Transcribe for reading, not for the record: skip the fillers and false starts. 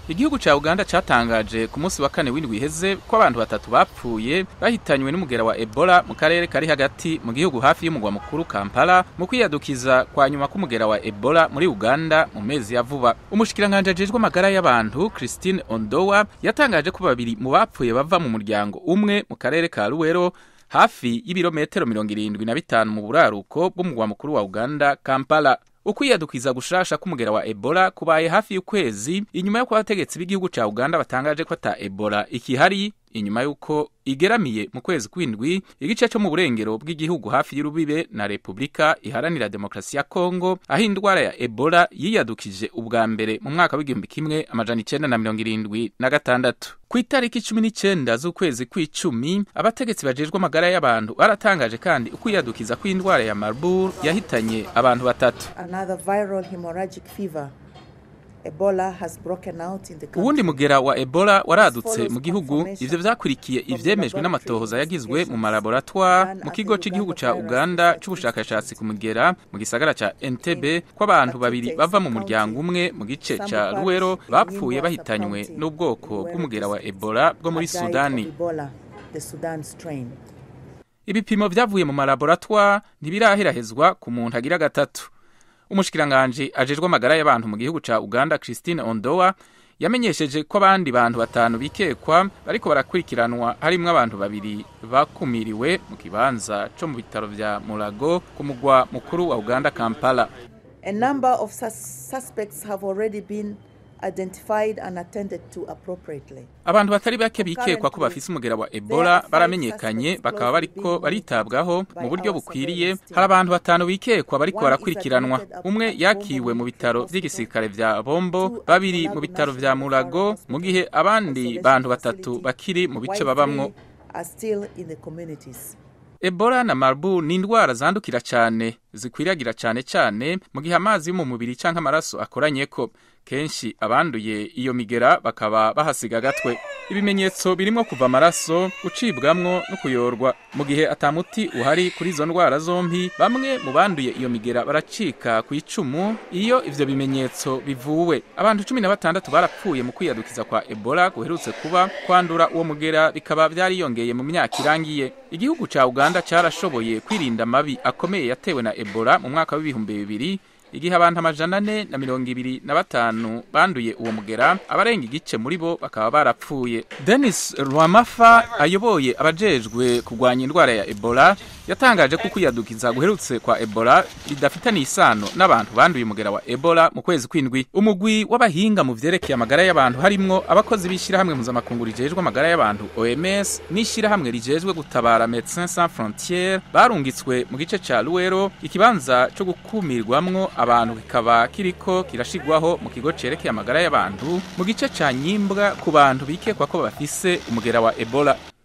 Igihugu ca Uganda catangaje ku munsi wa kane w'indwi iheze ko abantu batatu bapfuye bahitanywe n'umugera wa Ebola mu karere kari hagati mu gihugu hafi y'umugwa mukuru Kampala mu kwiyadukiza kwa nyuma k'umugera wa Ebola muri Uganda mu mezi ya vuba. Umushikiranganje ajejwe amagara y'abantu Christine Ondoa yatangaje ko babiri mu bapfuye bava mu muryango umwe mu karere ka Luwero hafi y'ibirometero 75 mu buraruko bw'umugwa mukuru wa Uganda Kampala. Ukwiyadukiza gushasha k'umugera wa Ebola kubaye hafi y'ukwezi inyuma yo kwabategetsi b'igihugu ca Uganda batangaje ko ata Ebola ikihari inyuma yuko igeramiye mu kwezi kw'indwi igice cyo mu burengero bw'igihugu hafi y'urubibe na Republika Iharanira Demokrasi ya Kongo aho indwara ya Ebola yiyadukije ubwa mbere mu mwaka w'1976. Ku itariki 19 z'ukwezi kw'icumi abategetsi bajejwe amagara y'abantu baratangaje kandi ukwiyadukiza kw'indwara ya Marburg yahitanye abantu batatu. Another viral hemorrhagic fever. Ebola has broken out in the country. Uwundi mugera wa Ebola waradutse mu gihugu, ivyo vyakurikiye ivyemejwe n'amatohoza yagizwe mu malaboratoire mu kigo c'igihugu ca Uganda c'ubushakashatsi ku mugera mu gisagara ca Entebbe ko abantu babiri bava mu muryango umwe mu gice ca Luwero bapfuye bahitanywe n'ubwoko bw'umugera wa Ebola bwo muri Sudani. Ibipimo vyavuye mu malaboratoire ntibiraherahezwa ku muntu agira gatatu. Umushikiranganje ajejwe amagara y'abantu mu gihugu ca Uganda Christine Ondoa yamenyesheje ko abandi bantu batanu bikekwa bariko barakurikiranwa harimwo abantu babiri bakumiriwe mu kibanza co mu bitaro vya Mulago ku mugwa mukuru wa Uganda Kampala. A number of suspects have already been identified and attended to appropriately. Abantu batari bake bikekwa ko bafise umugera wa Ebola baramenyekanye bakaba bariko baritabwaho mu buryo bukwiriye. Hari abantu batanu bikekwa bariko barakurikiranwa. Umwe yakiwe mu bitaro vy'igisirikare vya Bombo, babiri mu bitaro vya Mulago, mu gihe abandi bantu batatu bakiri mu bice babamwo. Ebola na Marburg ni indwara zandukira cyane zikwiragira cyane mu gihe amazi mu mubiri canke amaraso akoranyeko. Kenshi abanduye iyo migera bakaba bahasiga gatwe. Ibimenyetso birimo kuva amaraso, gucibwamwo no kuyorwa. Mu gihe atamuti uhari kuri izo ndwara zombi, bamwe mu banduye iyo migera baracika ku icumu iyo ivyo bimenyetso bivuwe. Abantu 16 barapfuye mu kwiyadukiza kwa Ebola guherutse kuba kwandura uwo mugera bikaba vyariyongeye mu myaka irangiye. Igihugu ca Uganda carashoboye kwirinda mabi akomeye yatewe na Ebola mu mwaka w'2000 igihe abantu 425 banduye uwo mugera, abarenga igice muri bo bakaba barapfuye. Denis Rwamafa ayoboye abajejwe kugwanya indwara ya Ebola yatangaje ko kwiyadukiza guherutse kwa Ebola bidafitanye isano n'abantu banduye umugera wa Ebola mu kwezi kw'indwi. Umugwi w'abahinga mu vyerekeye amagara y'abantu harimwo abakozi bishira hamwe mpuzamakungu rijejwe amagara y'abantu OMS n'ishira hamwe rijejwe gutabara Médecins Sans Frontières barungitswe mu gice ca Luwero, ikibanza cyo gukumirwamwo abantu kikaba kiriko kirashigwaho mu kigo cerekeye amagara y'abantu mu gice ca Nyimbwa ku bantu bikekwa ko bafise umugera wa Ebola.